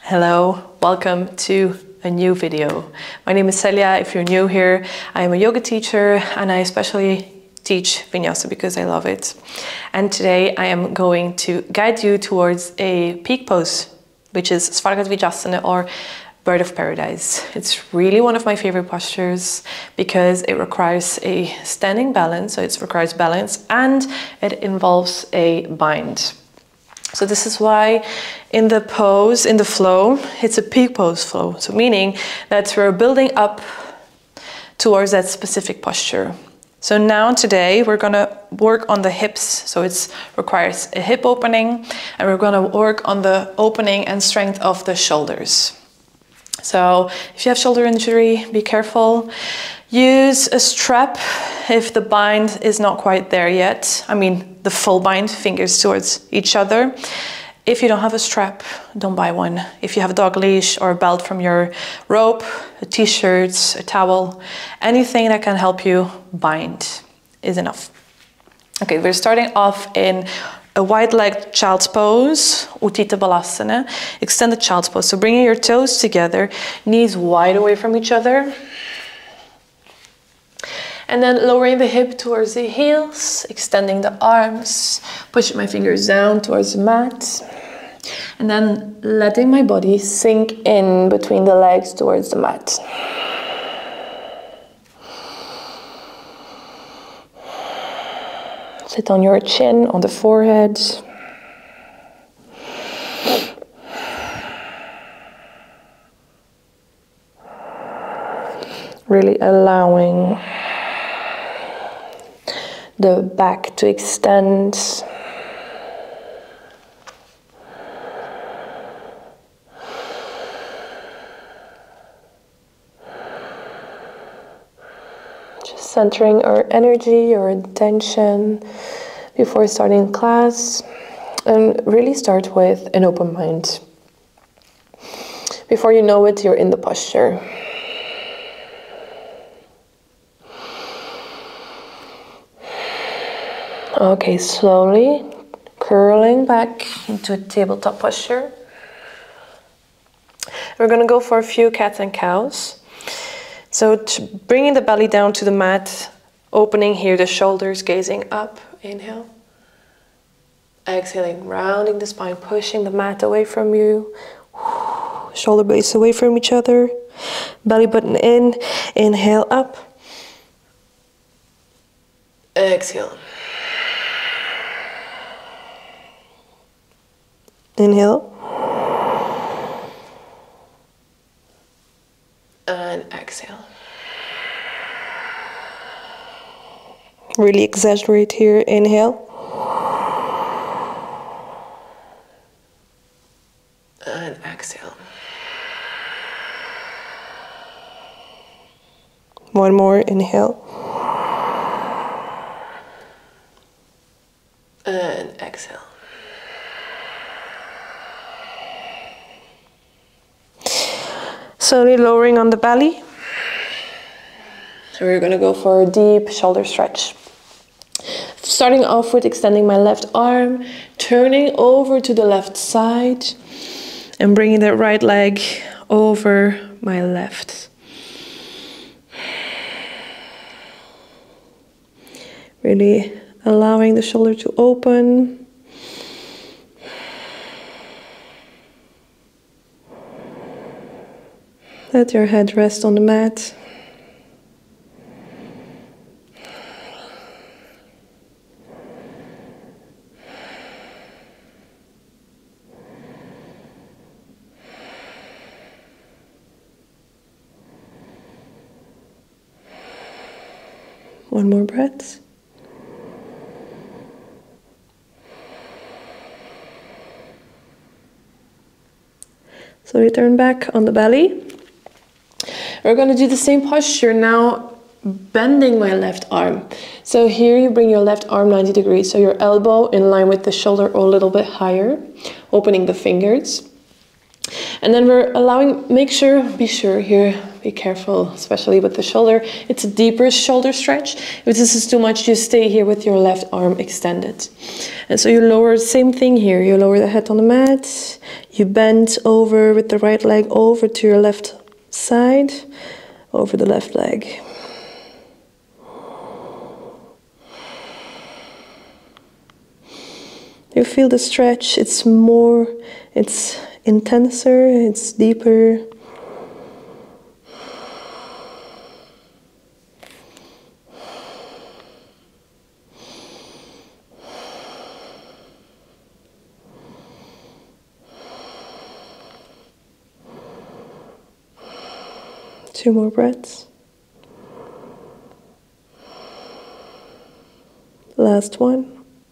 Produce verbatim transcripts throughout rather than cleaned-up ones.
Hello, welcome to a new video. My name is Celia. If you're new here, I am a yoga teacher and I especially teach Vinyasa because I love it. And today I am going to guide you towards a peak pose, which is Svargadvijasana or Bird of Paradise. It's really one of my favorite postures because it requires a standing balance, so it requires balance, and it involves a bind. So this is why in the pose, in the flow, it's a peak pose flow. So meaning that we're building up towards that specific posture. So now today we're gonna work on the hips. So it requires a hip opening, and we're gonna work on the opening and strength of the shoulders. So if you have shoulder injury, be careful. Use a strap if the bind is not quite there yet. I mean, the full bind, fingers towards each other. If you don't have a strap, don't buy one. If you have a dog leash or a belt from your rope, a t-shirt, a towel, anything that can help you bind is enough. Okay, we're starting off in a wide-legged child's pose, Uttita Balasana, extended child's pose. So bringing your toes together, knees wide away from each other. And then lowering the hip towards the heels, extending the arms, pushing my fingers down towards the mat. And then letting my body sink in between the legs towards the mat. Sit on your chin, on the forehead. Really allowing the back to extend. Just centering our energy or intention before starting class, and really start with an open mind. Before you know it, you're in the posture. Okay, slowly curling back into a tabletop posture. We're going to go for a few cats and cows. So bringing the belly down to the mat, opening here the shoulders, gazing up, inhale. Exhaling, rounding the spine, pushing the mat away from you. Shoulder blades away from each other. Belly button in, inhale up. Exhale. Inhale. And exhale. Really exaggerate here. Inhale. And exhale. One more. Inhale. And exhale. Slowly lowering on the belly. So we're going to go for a deep shoulder stretch. Starting off with extending my left arm, turning over to the left side, and bringing that right leg over my left. Really allowing the shoulder to open. Let your head rest on the mat. One more breath. So return back on the belly. We're going to do the same posture now, bending my left arm. So here you bring your left arm ninety degrees, so your elbow in line with the shoulder or a little bit higher, opening the fingers. And then we're allowing, make sure, be sure here, be careful, especially with the shoulder. It's a deeper shoulder stretch. If this is too much, you stay here with your left arm extended. And so you lower, same thing here. You lower the head on the mat. You bend over with the right leg over to your left side, over the left leg. You feel the stretch. It's more, it's intenser, it's deeper. Two more breaths. Last one.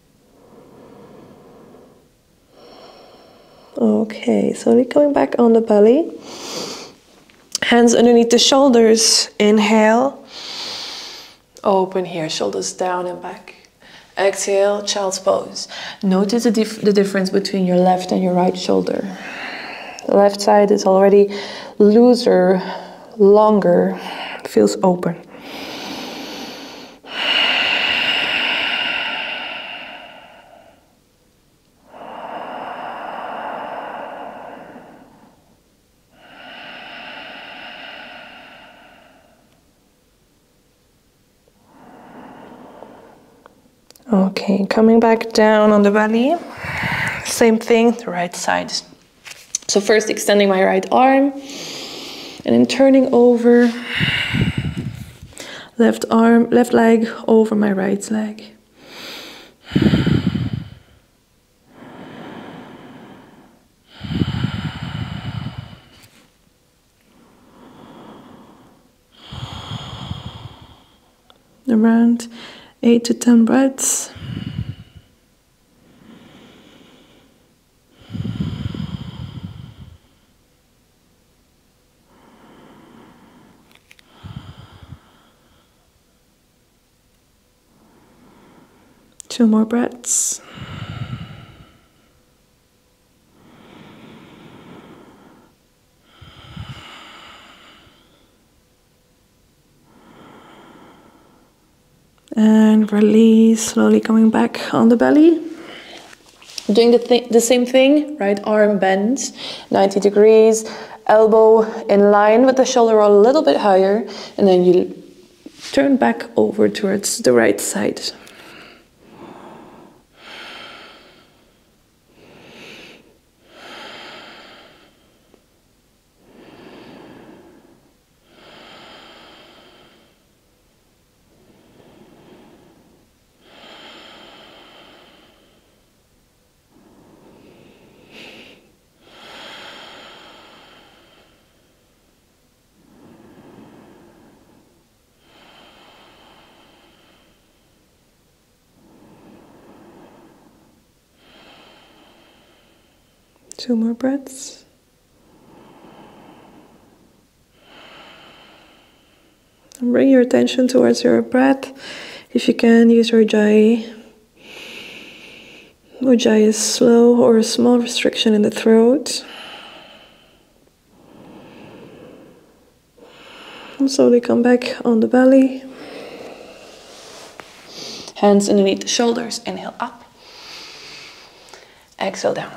Okay, slowly coming back on the belly. Hands underneath the shoulders. Inhale. Open here, shoulders down and back. Exhale, child's pose. Notice the, dif the difference between your left and your right shoulder. The left side is already looser, longer, feels open. Okay, coming back down on the belly. Same thing, the right side. So first extending my right arm and then turning over, left arm, left leg over my right leg. Around eight to ten breaths. Two more breaths. And release, slowly coming back on the belly. Doing the, th the same thing, right arm bends, ninety degrees, elbow in line with the shoulder a little bit higher, and then you turn back over towards the right side. Two more breaths. And bring your attention towards your breath. If you can, use your Ujjayi. Ujjayi is slow or a small restriction in the throat. And slowly come back on the belly. Hands underneath the shoulders. Inhale up. Exhale down.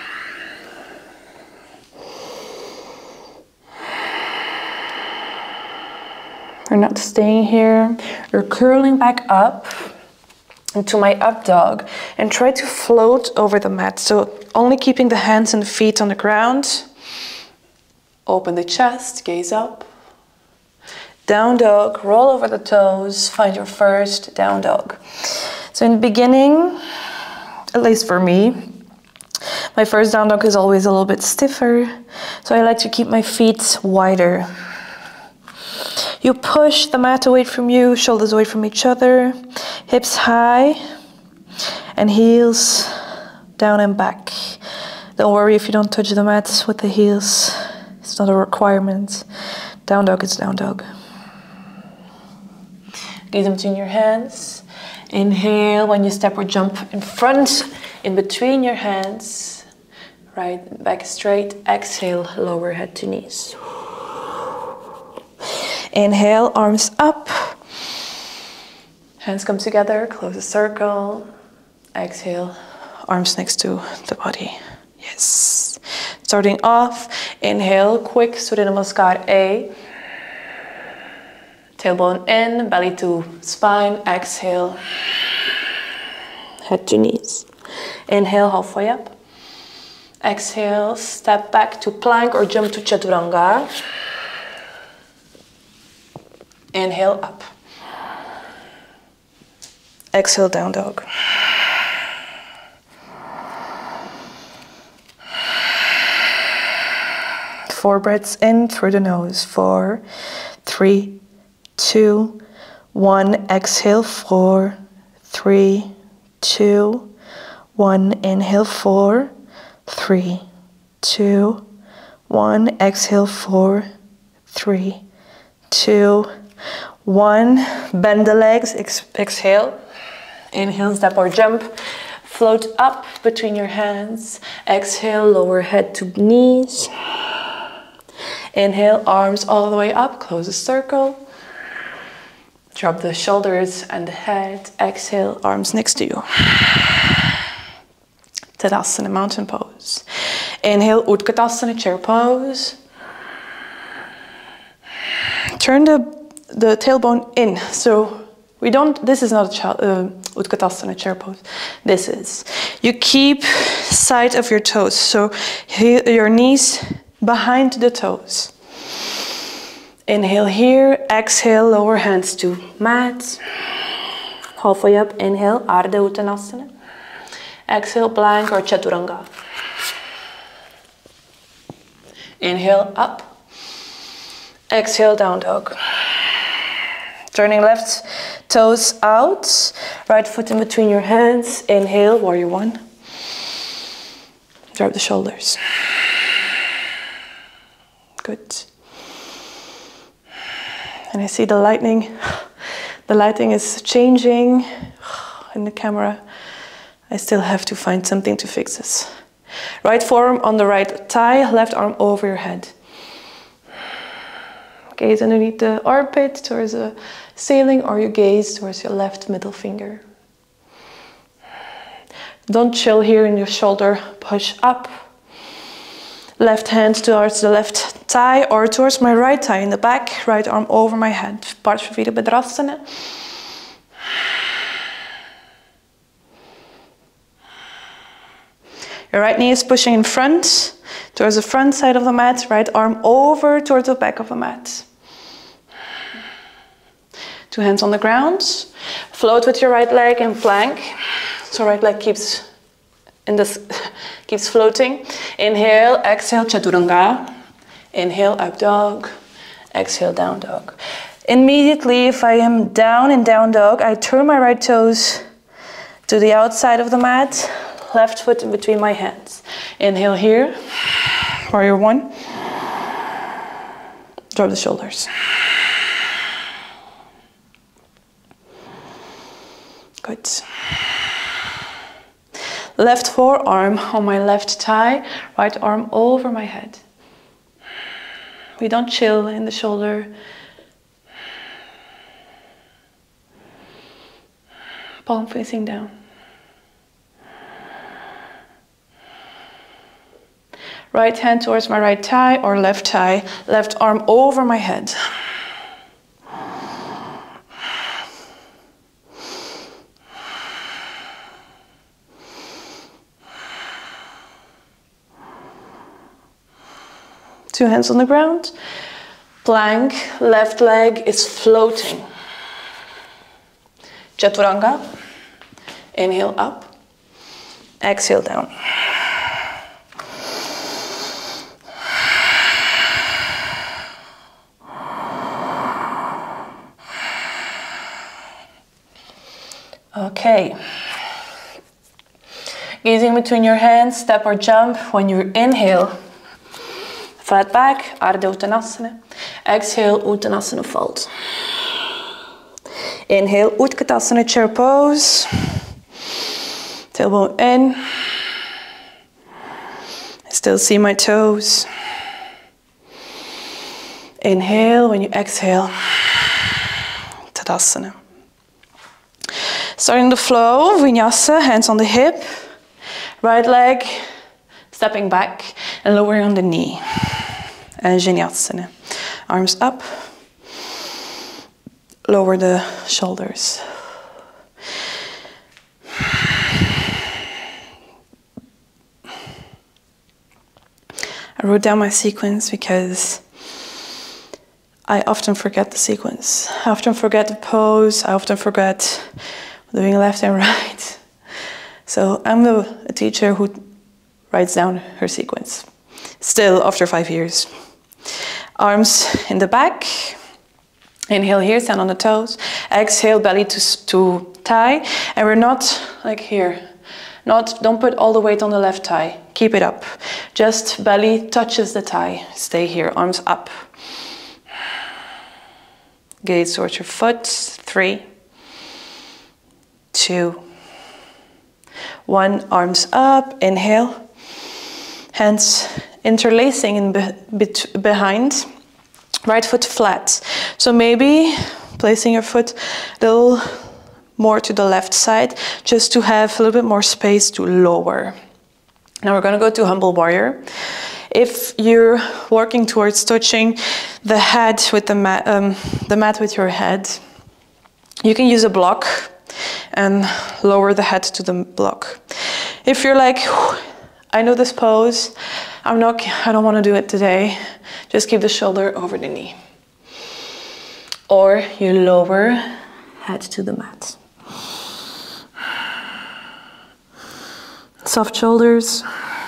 We're not staying here. We're curling back up into my up dog and try to float over the mat. So only keeping the hands and feet on the ground. Open the chest, gaze up. Down dog, roll over the toes, find your first down dog. So in the beginning, at least for me, my first down dog is always a little bit stiffer. So I like to keep my feet wider. You push the mat away from you, shoulders away from each other, hips high, and heels down and back. Don't worry if you don't touch the mat with the heels. It's not a requirement. Down dog is down dog. Gaze them between your hands. Inhale when you step or jump in front, in between your hands. Right back straight. Exhale, lower head to knees. Inhale, arms up. Hands come together, close a circle. Exhale, arms next to the body. Yes. Starting off, inhale, quick Surya Namaskar A. Tailbone in, belly to spine. Exhale, head to knees. Inhale, halfway up. Exhale, step back to plank or jump to chaturanga. Inhale, up. Exhale, down dog. Four breaths in through the nose. Four, three, two, one. Exhale, four, three, two, one. Inhale, four, three, two, one. Exhale, four, three, two, one. Bend the legs, ex exhale. Inhale, step or jump. Float up between your hands. Exhale, lower head to knees. Inhale, arms all the way up, close a circle. Drop the shoulders and the head. Exhale, arms next to you. Tadasana, mountain pose. Inhale, Utkatasana, chair pose. Turn the, the tailbone in. So we don't, this is not a uh, Utkatasana, chair pose. This is. You keep sight of your toes. So your knees behind the toes. Inhale here, exhale, lower hands to mat. Halfway up, inhale, Ardha Uttanasana. Exhale, plank or chaturanga. Inhale, up. Exhale, down dog. Turning left toes out, right foot in between your hands. Inhale, warrior one. Drop the shoulders. Good. And I see the lightning. The lighting is changing in the camera. I still have to find something to fix this. Right forearm on the right thigh, left arm over your head. Gaze underneath the armpit towards the ceiling, or you gaze towards your left middle finger. Don't chill here in your shoulder, push up. Left hand towards the left thigh or towards my right thigh in the back, right arm over my head. Parshva Virabhadrasana. Your right knee is pushing in front, towards the front side of the mat, right arm over towards the back of the mat. Two hands on the ground. Float with your right leg in plank. So right leg keeps in this keeps floating. Inhale, exhale, chaturanga. Inhale, up dog. Exhale, down dog. Immediately, if I am down in down dog, I turn my right toes to the outside of the mat. Left foot in between my hands. Inhale here, warrior one. Drop the shoulders. Good. Left forearm on my left thigh, right arm over my head. We don't chill in the shoulder. Palm facing down. Right hand towards my right thigh or left thigh, left arm over my head. Two hands on the ground. Plank, left leg is floating. Chaturanga. Inhale up. Exhale down. Okay. Gazing between your hands, step or jump. When you inhale, flat back, Ardha Uttanasana. Exhale, Uttanasana fold. Inhale, Utkatasana chair pose. Tailbone in. I still see my toes. Inhale, when you exhale, Tadasana. Starting the flow, Vinyasa, hands on the hip, right leg, stepping back and lowering on the knee. And Vinyasana, arms up, lower the shoulders. I wrote down my sequence because I often forget the sequence. I often forget the pose. I often forget doing left and right. So I'm the, a teacher who writes down her sequence. Still, after five years. Arms in the back. Inhale here, stand on the toes. Exhale, belly to, to thigh. And we're not like here. Not, don't put all the weight on the left thigh. Keep it up. Just belly touches the thigh. Stay here, arms up. Gaze towards your foot. Three, two, one. Arms up. Inhale. Hands interlacing in be be behind. Right foot flat. So maybe placing your foot a little more to the left side, just to have a little bit more space to lower. Now we're going to go to humble warrior. If you're working towards touching the head with the mat, um, the mat with your head, you can use a block and lower the head to the block. If you're like, I know this pose, I'm not, I don't want to do it today, just keep the shoulder over the knee. Or you lower head to the mat. Soft shoulders.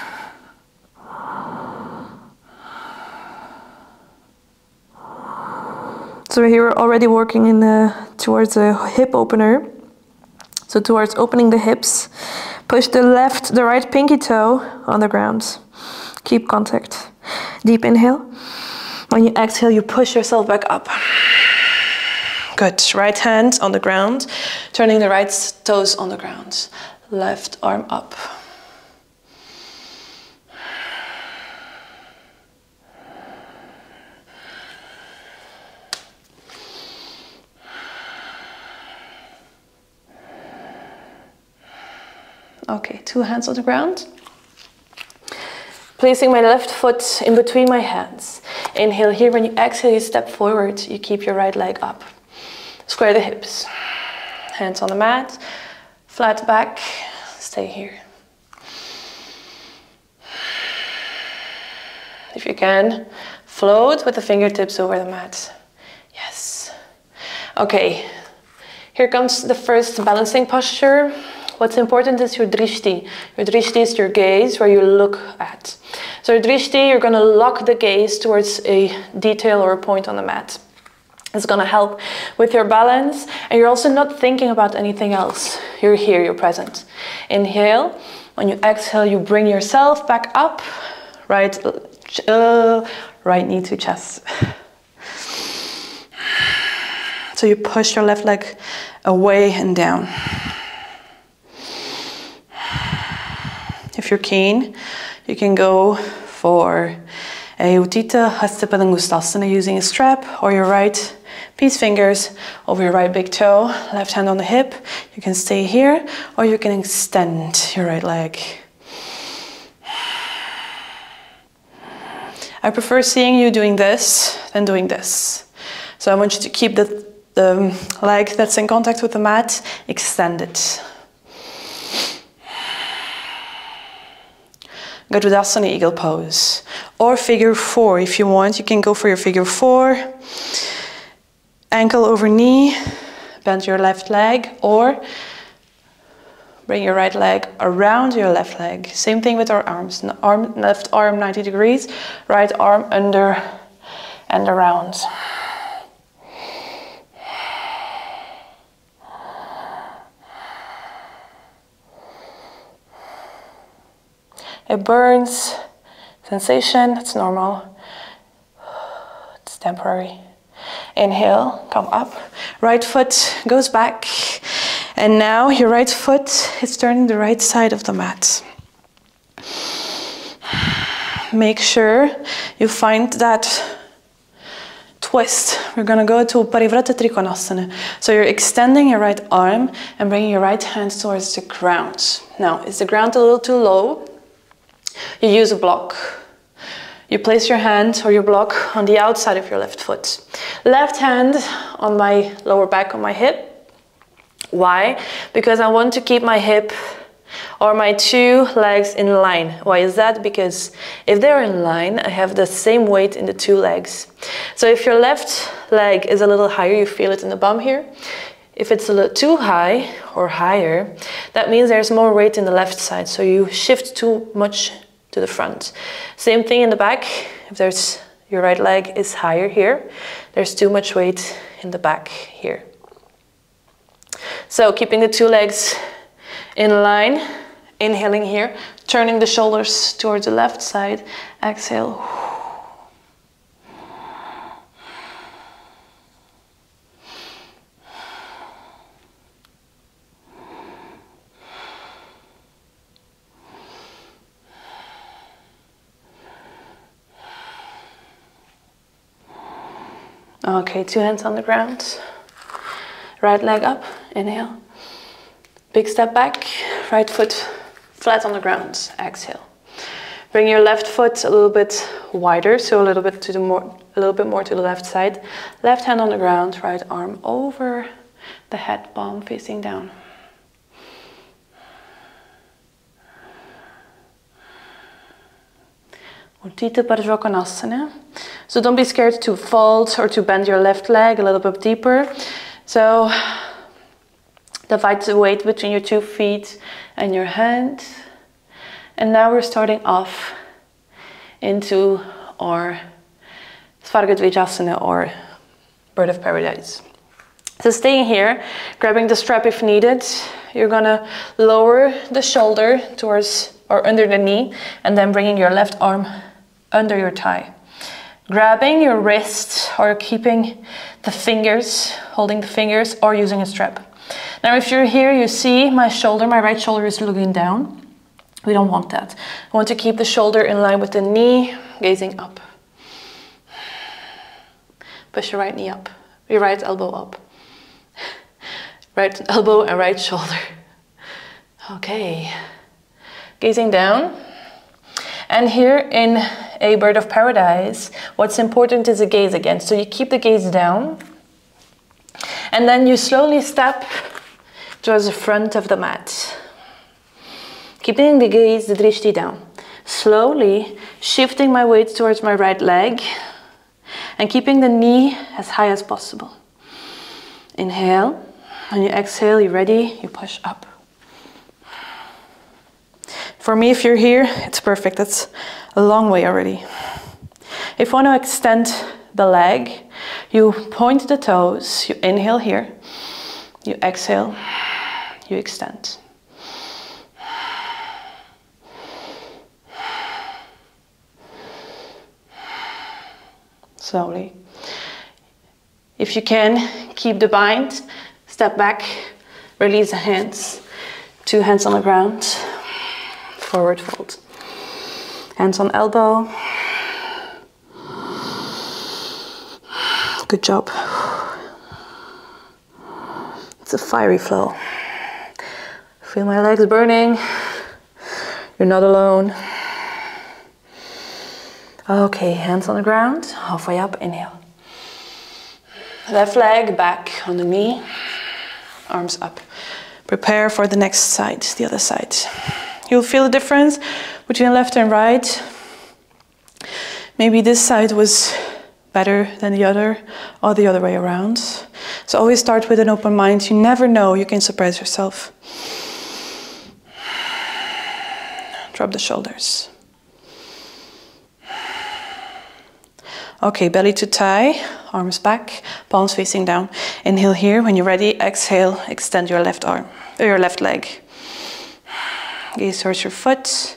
So here we're already working in the, towards a hip opener. So towards opening the hips. Push the left, the right pinky toe on the ground. Keep contact. Deep inhale. When you exhale, you push yourself back up. Good. Right hand on the ground. Turning the right toes on the ground. Left arm up. Okay, two hands on the ground. Placing my left foot in between my hands. Inhale here. When you exhale, you step forward. You keep your right leg up. Square the hips. Hands on the mat. Flat back. Stay here. If you can, float with the fingertips over the mat. Yes. Okay. Here comes the first balancing posture. What's important is your drishti. Your drishti is your gaze, where you look at. So your drishti, you're going to lock the gaze towards a detail or a point on the mat. It's going to help with your balance, and you're also not thinking about anything else. You're here, you're present. Inhale. When you exhale, you bring yourself back up. Right, uh, right knee to chest. So you push your left leg away and down. If you're keen, you can go for a Utthita Hasta Padangustasana using a strap, or your right peace fingers over your right big toe, left hand on the hip. You can stay here, or you can extend your right leg. I prefer seeing you doing this than doing this. So I want you to keep the, the leg that's in contact with the mat extended. Garudasana, eagle pose. Or figure four if you want. You can go for your figure four. Ankle over knee. Bend your left leg. Or bring your right leg around your left leg. Same thing with our arms. Arm, left arm ninety degrees. Right arm under and around. It burns, sensation, it's normal, it's temporary. Inhale, come up, right foot goes back, and now your right foot is turning the right side of the mat. Make sure you find that twist. We're gonna go to Parivrata Trikonasana. So you're extending your right arm and bringing your right hand towards the ground. Now, is the ground a little too low? You use a block. You place your hand or your block on the outside of your left foot. Left hand on my lower back, on my hip. Why? Because I want to keep my hip or my two legs in line. Why is that? Because if they're in line, I have the same weight in the two legs. So if your left leg is a little higher, you feel it in the bum here. If it's a little too high or higher, that means there's more weight in the left side. So you shift too much to the front. Same thing in the back. If there's your right leg is higher here, there's too much weight in the back here. So keeping the two legs in line, inhaling here, turning the shoulders towards the left side, exhale. Okay, two hands on the ground. Right leg up, inhale. Big step back, right foot flat on the ground, exhale. Bring your left foot a little bit wider, so a little bit to the more, a little bit more to the left side. Left hand on the ground, right arm over the head, palm facing down. Uttita Parshvakonasana. So don't be scared to fold or to bend your left leg a little bit deeper. So divide the weight between your two feet and your hand. And now we're starting off into our Svargadvijasana or Bird of Paradise. So staying here, grabbing the strap if needed. You're gonna lower the shoulder towards or under the knee and then bringing your left arm under your thigh. Grabbing your wrist or keeping the fingers, holding the fingers or using a strap. Now if you're here, you see my shoulder, my right shoulder is looking down. We don't want that. I want to keep the shoulder in line with the knee, gazing up. Push your right knee up, your right elbow up. Right elbow and right shoulder. Okay. Gazing down. And here in a Bird of Paradise, what's important is the gaze again. So you keep the gaze down. And then you slowly step towards the front of the mat. Keeping the gaze, the drishti down. Slowly shifting my weight towards my right leg. And keeping the knee as high as possible. Inhale. When you exhale, you're ready, you push up. For me, if you're here, it's perfect. That's a long way already. If you want to extend the leg, you point the toes, you inhale here, you exhale, you extend. Slowly. If you can, keep the bind, step back, release the hands, two hands on the ground, forward fold. Hands on elbow. Good job. It's a fiery flow. Feel my legs burning. You're not alone. Okay, hands on the ground, halfway up, inhale. Left leg back on the knee, arms up. Prepare for the next side, the other side. You'll feel the difference between left and right. Maybe this side was better than the other, or the other way around. So always start with an open mind. You never know, you can surprise yourself. Drop the shoulders. Okay, belly to thigh, arms back, palms facing down. Inhale here. When you're ready, exhale, extend your left arm, or your left leg. Gaze towards your foot.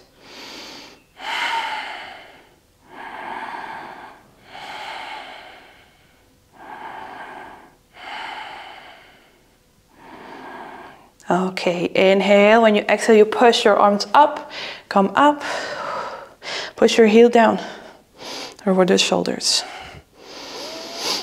Okay, inhale. When you exhale, you push your arms up, come up, push your heel down over the shoulders.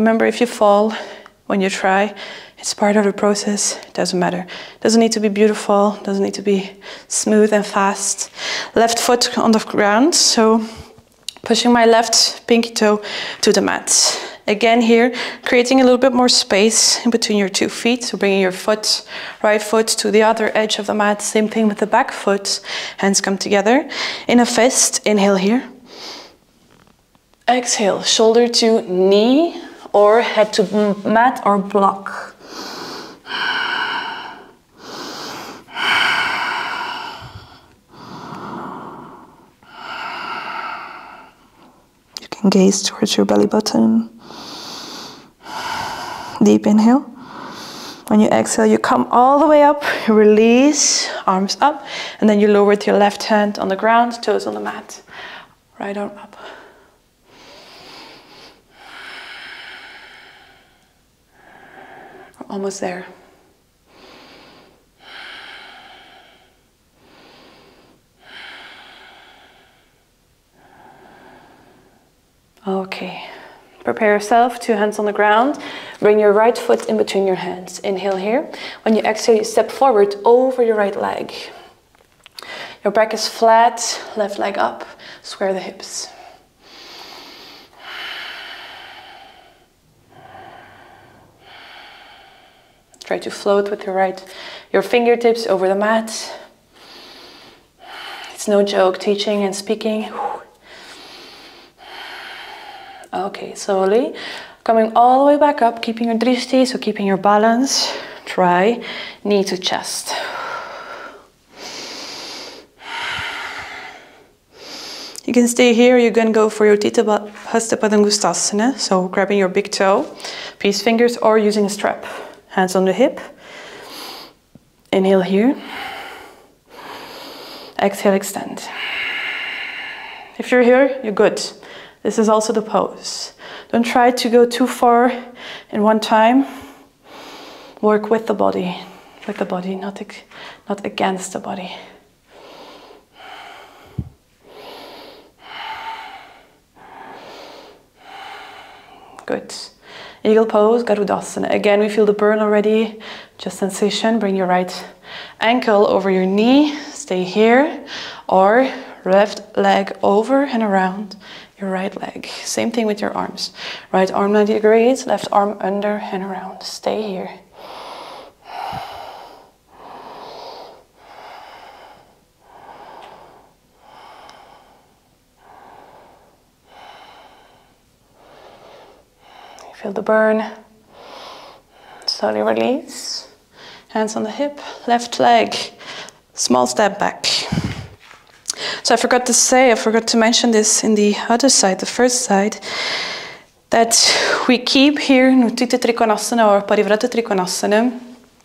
Remember, if you fall when you try, it's part of the process, it doesn't matter. It doesn't need to be beautiful, it doesn't need to be smooth and fast. Left foot on the ground, so pushing my left pinky toe to the mat. Again here, creating a little bit more space in between your two feet. So bringing your foot, right foot to the other edge of the mat. Same thing with the back foot. Hands come together in a fist. Inhale here. Exhale, shoulder to knee or head to mat or block. Gaze towards your belly button. Deep inhale. When you exhale, you come all the way up, you release, arms up, and then you lower with your left hand on the ground, toes on the mat. Right arm up. We're almost there. Okay, prepare yourself, two hands on the ground. Bring your right foot in between your hands. Inhale here. When you exhale, you step forward over your right leg. Your back is flat, left leg up, square the hips. Try to float with your right, your fingertips over the mat. It's no joke teaching and speaking. Okay, slowly coming all the way back up, keeping your drishti, so keeping your balance. Try knee to chest. You can stay here, you can go for your Uttita Hasta Padangustasana, so grabbing your big toe, peace fingers, or using a strap. Hands on the hip. Inhale here. Exhale, extend. If you're here, you're good. This is also the pose. Don't try to go too far in one time. Work with the body, with the body, not, not against the body. Good. Eagle pose, Garudasana. Again, we feel the burn already. Just sensation. Bring your right ankle over your knee. Stay here. Or left leg over and around your right leg. Same thing with your arms. Right arm ninety degrees, left arm under and around. Stay here. Feel the burn. Slowly release. Hands on the hip, left leg, small step back. So I forgot to say, I forgot to mention this in the other side, the first side, that we keep here in Uttita Trikonasana or Parivrata Trikonasana.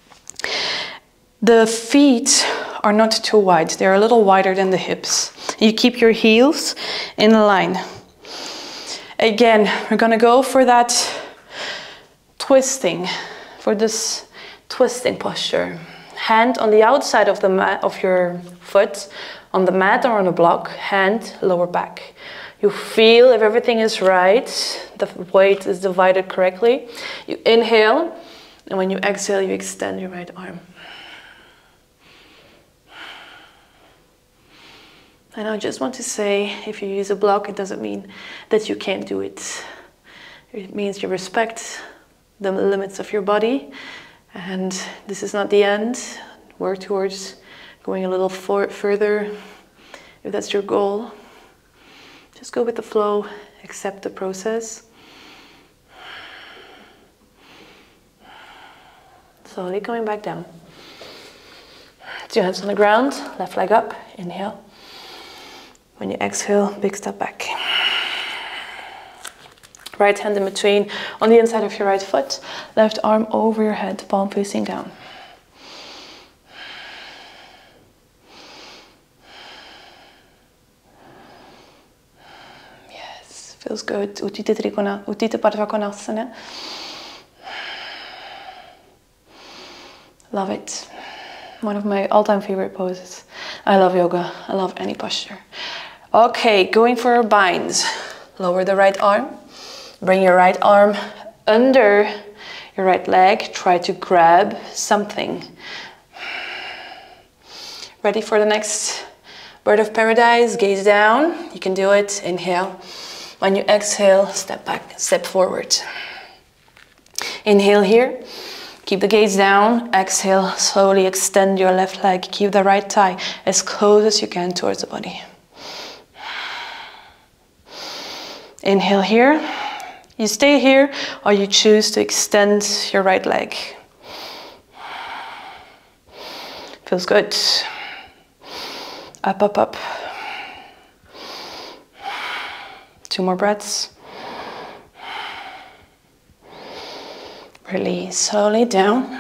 The feet are not too wide, they're a little wider than the hips. You keep your heels in line. Again, we're gonna go for that twisting, for this twisting posture. Hand on the outside of the mat, of your foot, on the mat or on a block, hand lower back. You feel if everything is right, the weight is divided correctly. You inhale, and when you exhale, you extend your right arm. And I just want to say, if you use a block, it doesn't mean that you can't do it. It means you respect the limits of your body, and this is not the end. Work towards going a little for further, if that's your goal. Just go with the flow, accept the process. Slowly coming back down. Two hands on the ground, left leg up, inhale. When you exhale, big step back. Right hand in between, on the inside of your right foot, left arm over your head, palm facing down. Yes, feels good. Uttita Trikona, Uttita Padvakonasana. Love it. One of my all-time favorite poses. I love yoga. I love any posture. Okay, going for our binds. Lower the right arm. Bring your right arm under your right leg, try to grab something. Ready for the next bird of paradise? Gaze down. You can do it. Inhale. When you exhale, step back, step forward. Inhale here. Keep the gaze down. Exhale, slowly extend your left leg. Keep the right thigh as close as you can towards the body. Inhale here. You stay here or you choose to extend your right leg. Feels good. Up, up, up. Two more breaths. Release slowly down.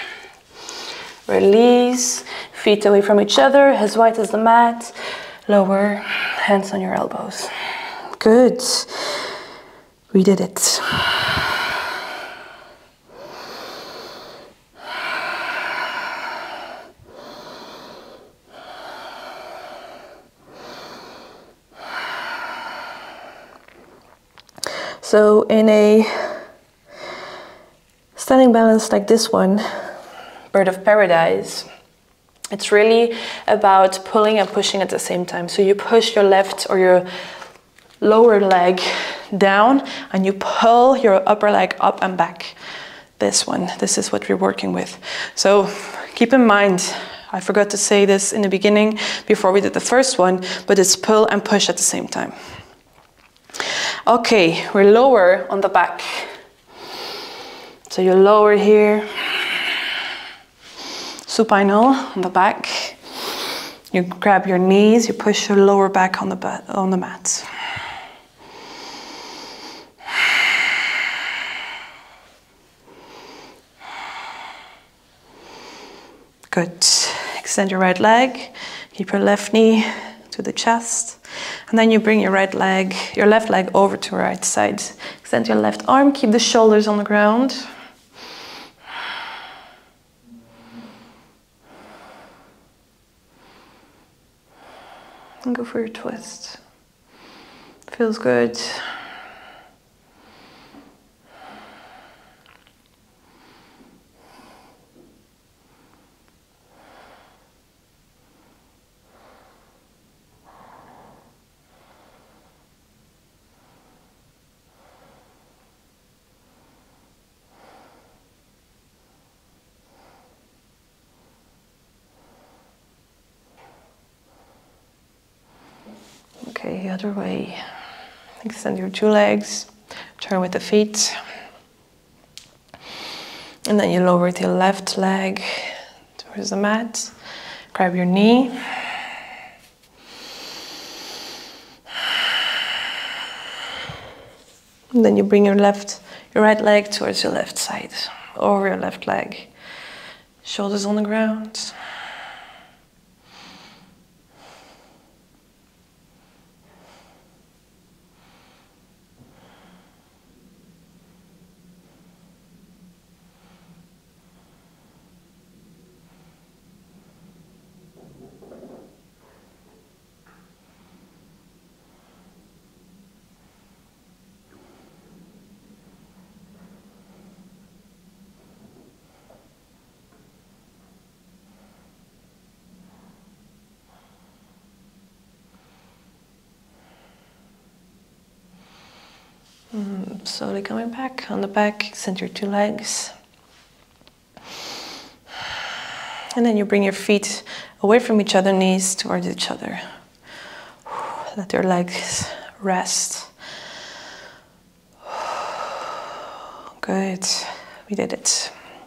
Release. Feet away from each other, as wide as the mat. Lower, hands on your elbows. Good. We did it. So in a standing balance like this one, bird of paradise, it's really about pulling and pushing at the same time. So you push your left or your lower leg down and you pull your upper leg up and back. This one, this is what we're working with. So keep in mind, I forgot to say this in the beginning before we did the first one, but it's pull and push at the same time. Okay, we're lower on the back. So you lower here, supinal on the back. You grab your knees, you push your lower back on the, on the mat. Good. Extend your right leg, keep your left knee to the chest. And then you bring your right leg, your left leg over to right side. Extend your left arm, keep the shoulders on the ground. And go for your twist. Feels good. Okay, the other way. Extend your two legs, turn with the feet. And then you lower the left leg towards the mat. Grab your knee. And then you bring your left, your right leg towards your left side, over your left leg. Shoulders on the ground. Mm, slowly coming back on the back, extend your two legs. And then you bring your feet away from each other, knees towards each other. Let your legs rest. Good, we did it.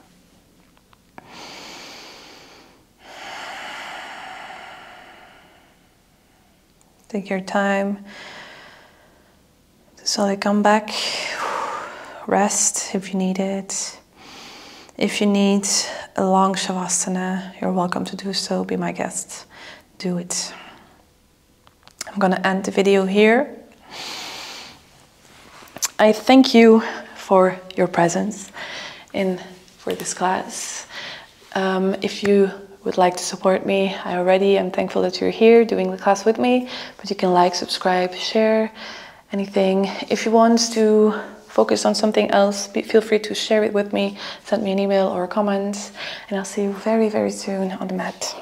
Take your time. Slowly come back, rest if you need it. If you need a long Shavasana, you're welcome to do so, be my guest, do it. I'm gonna end the video here. I thank you for your presence in for this class. Um, if you would like to support me, I already am thankful that you're here doing the class with me, but you can like, subscribe, share, anything. If you want to focus on something else, be, feel free to share it with me, send me an email or a comment, and I'll see you very, very soon on the mat.